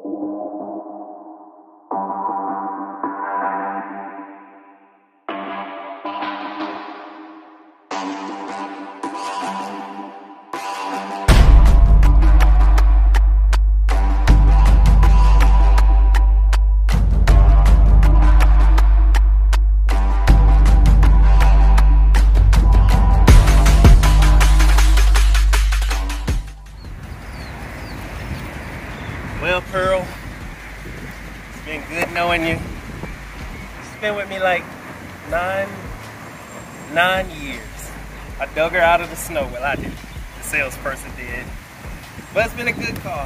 Well, Pearl, it's been good knowing you. She's been with me like nine years. I dug her out of the snow. Well, I did. The salesperson did. But it's been a good call.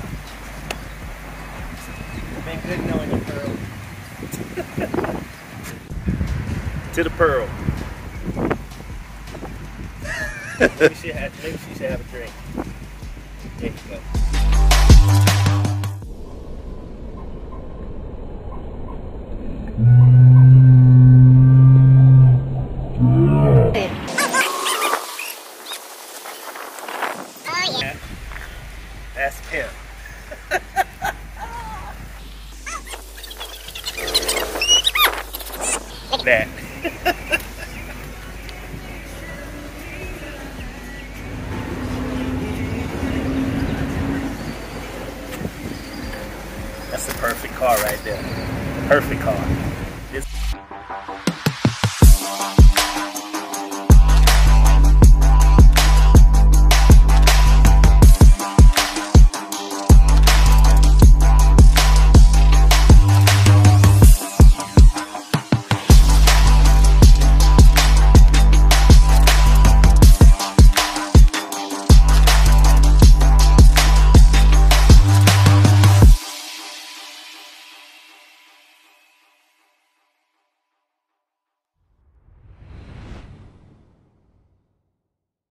It's been good knowing you, Pearl. To the Pearl. Maybe she should have a drink. There you go. That's Pimp. Look at that. That's the perfect car right there. Perfect car.